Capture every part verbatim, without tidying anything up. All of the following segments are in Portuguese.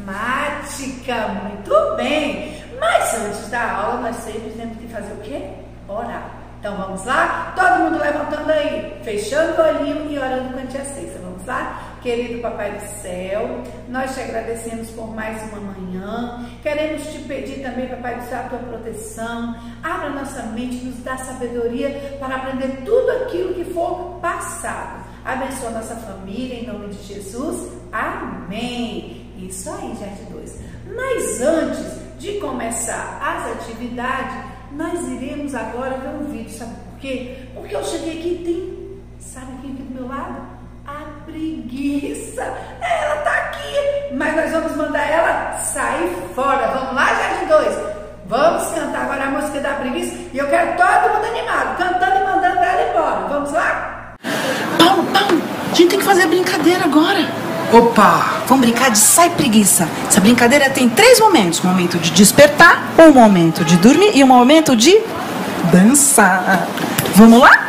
matemática. Muito bem. Mas antes da aula, nós sempre temos que fazer o quê? Orar. Então vamos lá? Todo mundo levantando aí, fechando o olhinho e orando com a tia Cissa. Vamos lá? Querido Papai do Céu, nós te agradecemos por mais uma manhã. Queremos te pedir também, Papai do Céu, a tua proteção. Abra nossa mente, nos dá sabedoria para aprender tudo aquilo que for passado. Abençoa nossa família, em nome de Jesus. Amém. Isso aí, Jardim dois. Mas antes de começar as atividades, nós iremos agora ver um vídeo. Sabe por quê? Porque eu cheguei aqui e tem, sabe quem aqui do meu lado? A preguiça. Ela tá aqui, mas nós vamos mandar ela sair fora. Vamos lá, Jardim dois? Vamos cantar agora a música da preguiça. E eu quero todo mundo animado, cantando e mandando ela embora. Vamos lá? Paulo, Paulo, a gente tem que fazer a brincadeira agora. Opa! Vamos brincar de sai preguiça. Essa brincadeira tem três momentos. Um momento de despertar, um momento de dormir e um momento de dançar. Vamos lá?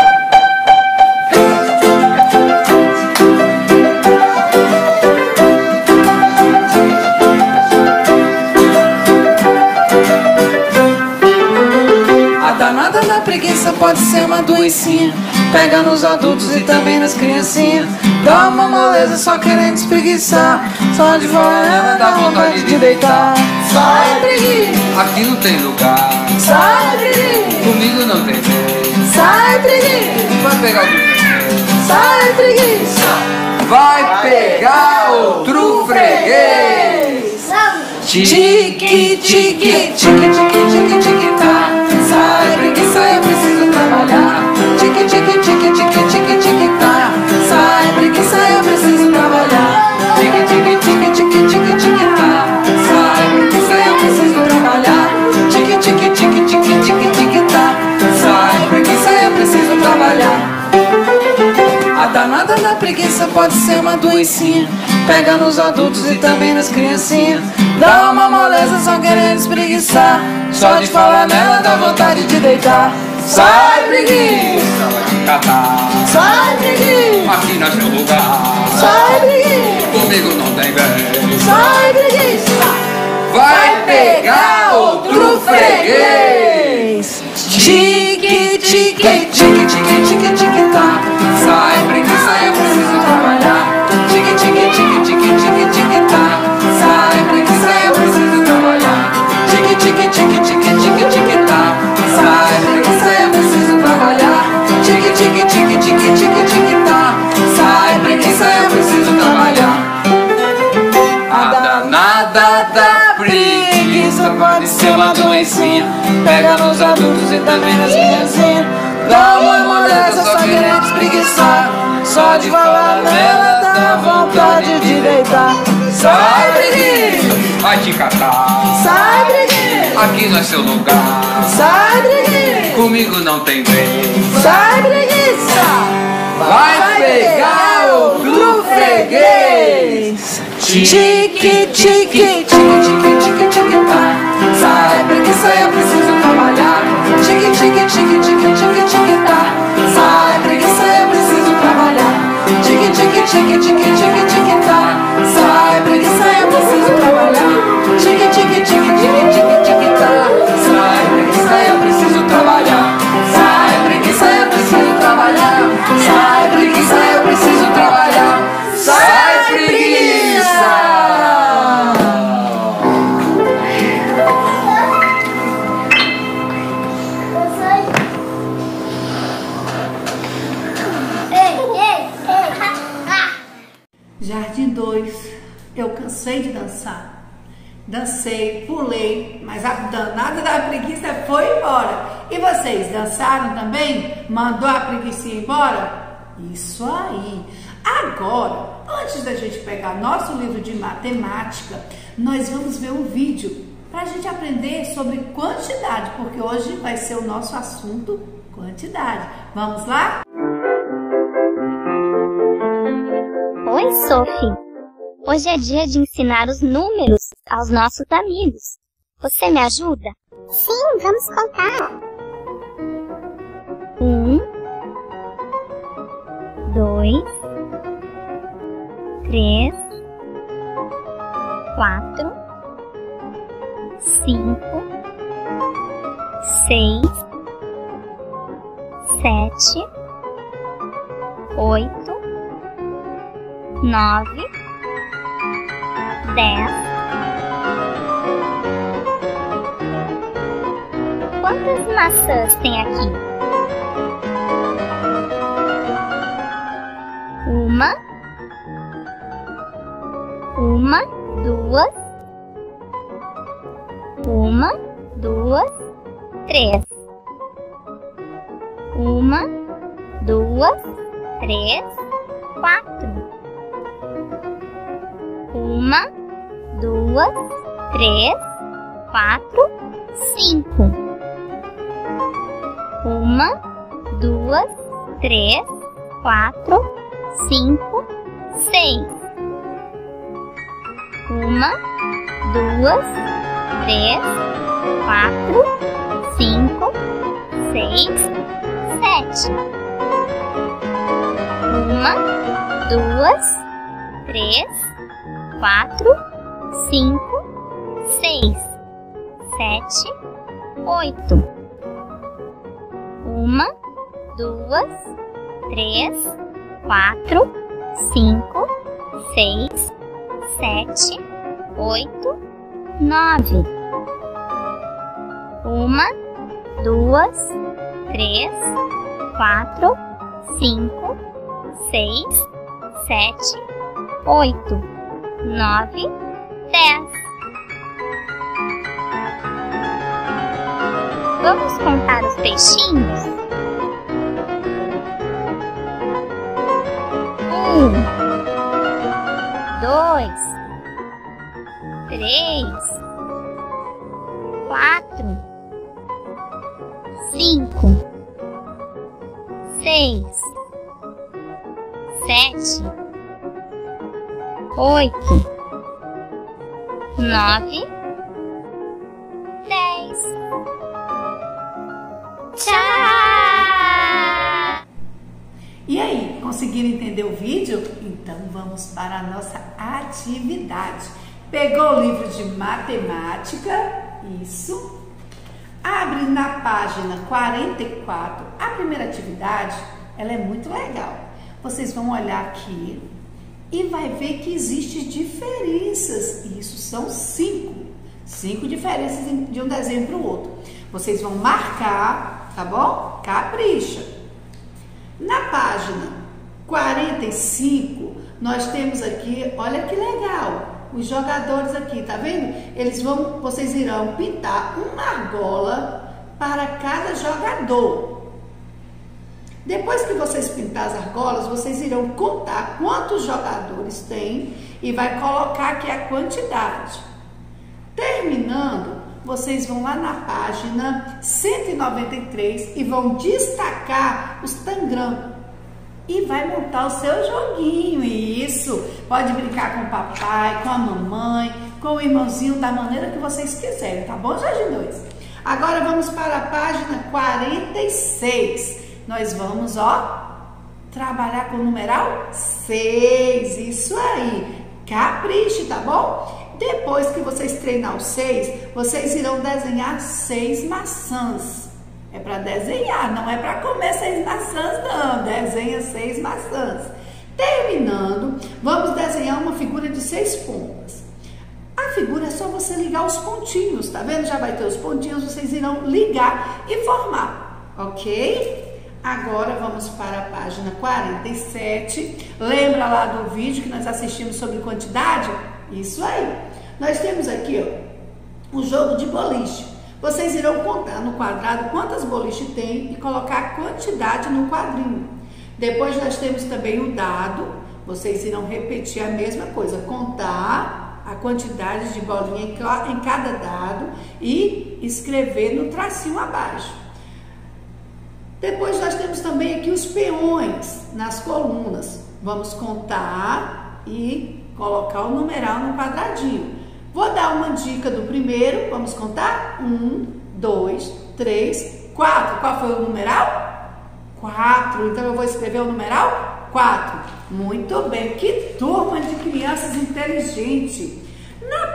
A danada da preguiça pode ser uma doencinha. Pega nos adultos e também nas criancinhas. Dá uma moleza só querendo espreguiçar. Só de fora dá vontade de deitar. Sai preguiça, Aqui não tem lugar. sai preguiça, Comigo não tem vez. sai preguiça, Vai pegar outro freguês. sai preguiça. Vai pegar outro freguês. Tique, tique, tique, tique, tique, tique, tá. Sai preguiça, eu preciso trabalhar. Tique, tique, tique, tique, tique, tique, tá. Sai preguiça, eu preciso trabalhar. Tique, tique, tique, tique, tique, tique, tá. Sai preguiça, eu preciso trabalhar. Tique, tique, tique, tique, tique, tique, tá. Sai preguiça, eu preciso trabalhar. A danada da preguiça pode ser uma doencinha. Pega nos adultos e também nas criancinhas. Dá uma moleza só querendo espreguiçar. Só de falar nela dá vontade de deitar. Sai preguiça, Vai te catar. sai preguiça, Aqui não é seu lugar. sai preguiça, Comigo não tem vez. sai preguiça. Vai pegar outro freguês. Tique, tique, tique, tique, tique, tique, tá. Sai preguiça, eu preciso trabalhar. Tique, tique, tique, tique, tique, tique, tá. Sai preguiça, eu preciso trabalhar. Tique, tique, tique, tique, tique, tique, tá. Sai preguiça, eu preciso trabalhar. Tique, tique, tique, tique, tique, tique, tá. Sai preguiça, eu preciso trabalhar. A danada da preguiça Pode ser uma doencinha. Pega nos adultos e também nas criancinhas. Dá uma moleza só querendo espreguiçar. Só de falar nela dá vontade de deitar. Sai preguiça, vai te catar. sai preguiça, Aqui não é seu lugar. sai preguiça, Comigo não tem vez. sai preguiça. Vai pegar outro freguês. Tique, tique, tique, tique, tique, tique, tá. Sai preguiça, eu preciso trabalhar. Tique, tique, tique, tique, tique, tique, tá. Sai preguiça, eu preciso trabalhar. Tique, tique, tique, tique, tique, tique, tá. Sai preguiça, eu preciso trabalhar. Tique, tique, tique, tique, tique, tique, tá. Sai preguiça, eu preciso trabalhar. Sai preguiça, eu preciso trabalhar. Sai preguiça, eu preciso trabalhar. Sai preguiça. Jardim dois, eu cansei de dançar. Dancei, pulei, mas a danada da preguiça foi embora. E vocês, dançaram também? Mandou a preguiça embora? Isso aí. Agora, antes da gente pegar nosso livro de matemática, nós vamos ver um vídeo para a gente aprender sobre quantidade, porque hoje vai ser o nosso assunto quantidade. Vamos lá? Oi, Sophie. Hoje é dia de ensinar os números aos nossos amigos. Você me ajuda? Sim, vamos contar. Um, dois, três, quatro, cinco, seis, sete, oito, nove, dez. Quantas maçãs tem aqui? Uma, uma, duas, uma, duas, três. Uma, duas, três, quatro. Uma, duas, três, quatro, cinco. Uma, duas, três, quatro, cinco, seis. Uma, duas, três, quatro, cinco, seis, sete. Uma, duas, três, quatro, cinco, seis, sete, oito. Uma, duas, três, quatro, cinco, seis, sete, oito, nove. Uma, duas, três, quatro, cinco, seis, sete, oito, nove, dez. Vamos contar os peixinhos? Um, dois, três, quatro, cinco, seis, sete, oito, nove, dez. Tchau! E aí, conseguiram entender o vídeo? Então vamos para a nossa atividade. Pegou o livro de matemática? Isso. Abre na página quarenta e quatro. A primeira atividade, ela é muito legal. Vocês vão olhar aqui e vai ver que existem diferenças. Isso são cinco. Cinco diferenças de um desenho para o outro. Vocês vão marcar, tá bom? Capricha. Na página quarenta e cinco, nós temos aqui, olha que legal, os jogadores aqui, tá vendo? Eles vão, vocês irão pintar uma argola para cada jogador. Depois que vocês pintar as argolas, vocês irão contar quantos jogadores tem e vai colocar aqui a quantidade. Terminando, vocês vão lá na página cento e noventa e três e vão destacar os tangram. E vai montar o seu joguinho, isso. Pode brincar com o papai, com a mamãe, com o irmãozinho, da maneira que vocês quiserem, tá bom, Jardim dois? Agora vamos para a página quarenta e seis. Nós vamos, ó, trabalhar com o numeral seis, isso aí. Capriche, tá bom? Depois que vocês treinar o seis, vocês irão desenhar seis maçãs. É para desenhar, não é para comer seis maçãs, não. Desenha seis maçãs. Terminando, vamos desenhar uma figura de seis pontas. A figura é só você ligar os pontinhos, tá vendo? Já vai ter os pontinhos, vocês irão ligar e formar, ok? Agora vamos para a página quarenta e sete. Lembra lá do vídeo que nós assistimos sobre quantidade? Isso aí. Nós temos aqui, ó, o jogo de boliche. Vocês irão contar no quadrado quantas boliches tem e colocar a quantidade no quadrinho. Depois nós temos também o dado. Vocês irão repetir a mesma coisa, contar a quantidade de bolinha em cada dado e escrever no tracinho abaixo. Depois nós temos também aqui os peões nas colunas. Vamos contar e colocar o numeral no quadradinho. Vou dar uma dica do primeiro. Vamos contar? Um, dois, três, quatro. Qual foi o numeral? Quatro. Então eu vou escrever o numeral quatro. Muito bem. Que turma de crianças inteligentes. Na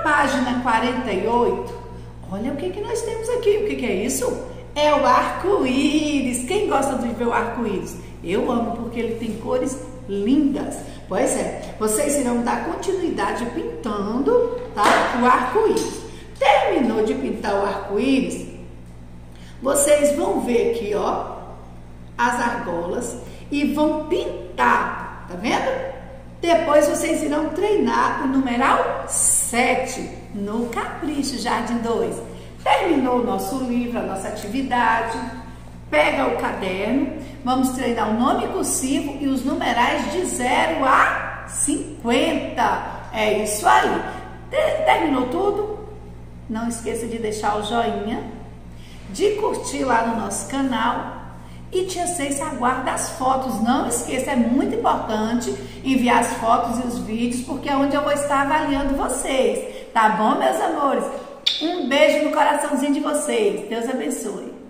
página quarenta e oito, olha o que, que nós temos aqui. O que, que é isso? É o arco-íris. Quem gosta de ver o arco-íris? Eu amo, porque ele tem cores lindas. Pois é, vocês irão dar continuidade pintando, tá, o arco-íris. Terminou de pintar o arco-íris, vocês vão ver aqui, ó, as argolas e vão pintar, tá vendo? Depois vocês irão treinar o numeral sete no Capricho Jardim dois. Terminou o nosso livro, a nossa atividade, pega o caderno, vamos treinar o nome cursivo e os numerais de zero a cinquenta. É isso aí. Terminou tudo? Não esqueça de deixar o joinha, de curtir lá no nosso canal. E tia Ceice aguarda as fotos. Não esqueça, é muito importante enviar as fotos e os vídeos, porque é onde eu vou estar avaliando vocês. Tá bom, meus amores? Um beijo no coraçãozinho de vocês. Deus abençoe.